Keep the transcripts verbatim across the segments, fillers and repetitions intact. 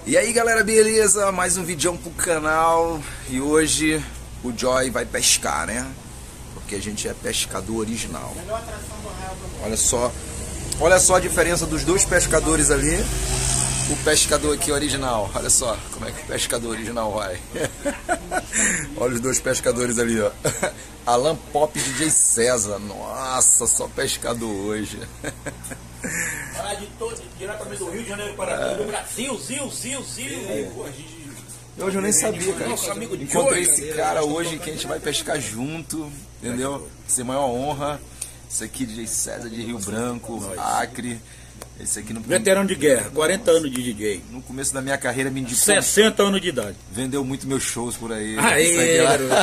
E aí galera, beleza? Mais um vídeo pro canal. E hoje o Joy vai pescar, né? Porque a gente é pescador original. Olha só, olha só a diferença dos dois pescadores ali. O pescador aqui original, olha só como é que o pescador original vai. Olha os dois pescadores ali, ó. Alan Pop e D J César. Nossa, só pescador hoje. De todo, diretamente do Rio de Janeiro para é. do Brasil, Zil, Zil, Zil. É. Hoje eu nem sabia, cara. Nosso amigo Encontrei esse cara hoje que a gente vai pescar junto, entendeu? Isso é a maior honra. Esse aqui, D J César de Rio Branco, Acre. Esse aqui no veterano de guerra, quarenta anos de D J. No começo da minha carreira me indicou. sessenta anos de idade. Vendeu muito meus shows por aí. Aê,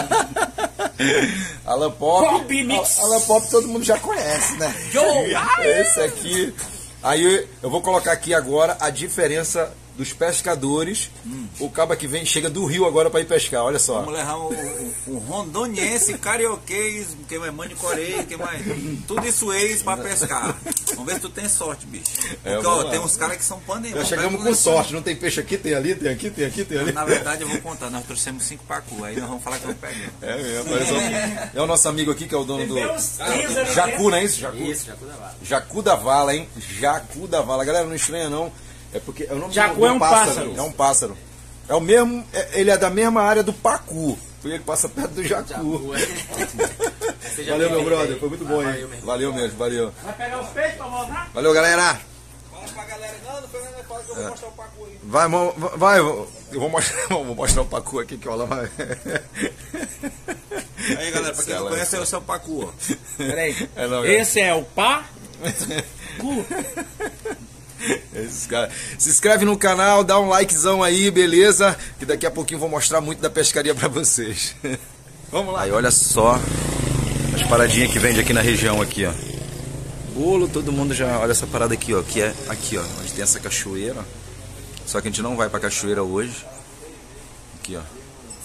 Alan Pop. Pop Mix. Alan Pop todo mundo já conhece, né? Joe. Esse aqui. Aí eu vou colocar aqui agora a diferença dos pescadores. Hum. O cabo que vem chega do Rio agora para ir pescar, olha só. Vamos levar o, o, o rondoniense, carioquês, quem mais manicoreia, quem mais. Tudo isso ex para pescar. Vamos ver se tu tem sorte, bicho. Porque é, ó, tem uns caras que são pandeirão. Já chegamos com sorte, não tem peixe aqui, tem ali, tem aqui, tem aqui, tem ali. Na verdade eu vou contar, nós trouxemos cinco pacu, aí nós vamos falar que não pegamos. É mesmo, é, é o nosso amigo aqui que é o dono do Jacu, não é isso? Jacu? Isso, Jacu da Vala. Jacu da Vala, hein? Jacu da Vala. Galera, não estranha não. É porque é o nome Jacu do, do é um pássaro. pássaro. É um pássaro. É o mesmo, é, ele é da mesma área do pacu. Ele passa perto do jacu. jacu é. Valeu, meu brother. Foi muito bom, ah, hein? Valeu, valeu mesmo, valeu. Vai pegar os peixes pra mostrar? Valeu, galera. Fala pra galera. Não, não foi nem fala que eu vou mostrar o pacu aí. Vai, vai, eu vou mostrar, vou mostrar o pacu aqui que olha vai. Aí, galera, pra quem não conhece, é o seu pacu, ó. Peraí. É não, esse é o pá? Esses cara. Se inscreve no canal, dá um likezão aí, beleza? Que daqui a pouquinho eu vou mostrar muito da pescaria pra vocês. Vamos lá. Aí olha só as paradinhas que vende aqui na região aqui, ó. Bolo, todo mundo já olha essa parada aqui, ó, que é aqui, ó, onde tem essa cachoeira. Só que a gente não vai pra cachoeira hoje. Aqui, ó.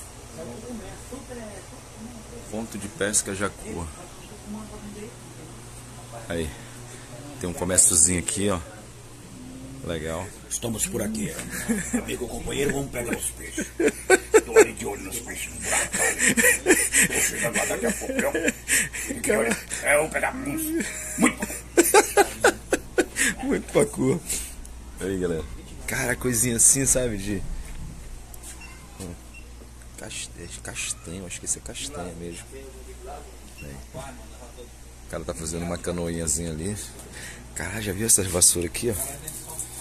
Ponto de pesca Jacu. Aí. Tem um comérciozinho aqui, ó. Legal. Estamos por aqui, amigo companheiro, vamos pegar os peixes. Estou ali de olho nos peixes no buraco. Estou chegando lá daqui a pouco, viu? É, vamos pegar muito. Muito pacu. Aí, galera. Cara, coisinha assim, sabe? De castanho, acho que esse é castanha mesmo. Aí. O cara tá fazendo uma canoinhazinha ali. Caralho, já viu essas vassouras aqui, ó?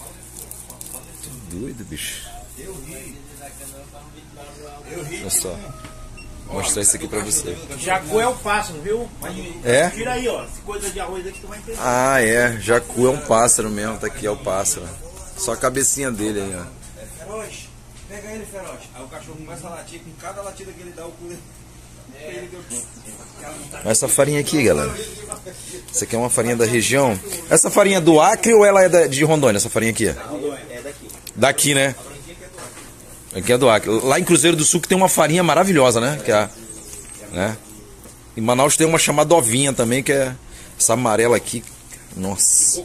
Doido, bicho. Olha só. Vou mostrar isso aqui pra você. Jacu é o pássaro, viu? É? Tira aí, ó. Essa coisa de arroz aqui tu vai entender. Ah, é. Jacu é um pássaro mesmo. Tá aqui, é o pássaro. Só a cabecinha dele aí, ó. Feroz, pega ele, Feroz. Aí o cachorro começa a latir. Com cada latida que ele dá, o cu dele. Essa farinha aqui, galera. Essa aqui é uma farinha da região. Essa farinha é do Acre ou ela é de Rondônia? Essa farinha aqui? É daqui. Daqui, né? Aqui é do Acre. Lá em Cruzeiro do Sul que tem uma farinha maravilhosa, né? Que é a, né? Em Manaus tem uma chamada ovinha também, que é essa amarela aqui. Nossa.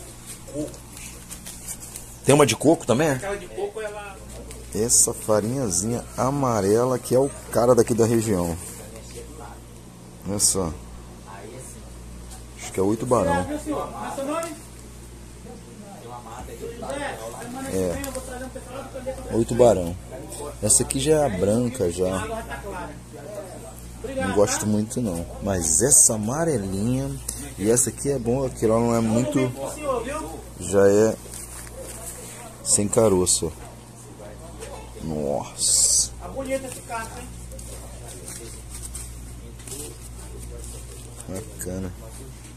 Tem uma de coco também? Aquela de coco, ela... Essa farinhazinha amarela que é o cara daqui da região. Olha só. Acho que é oito barão. É. Oito barão. Essa aqui já é a branca já. Não gosto muito não. Mas essa amarelinha. E essa aqui é boa, que ela não é muito. Já é sem caroço. Nossa. Bacana.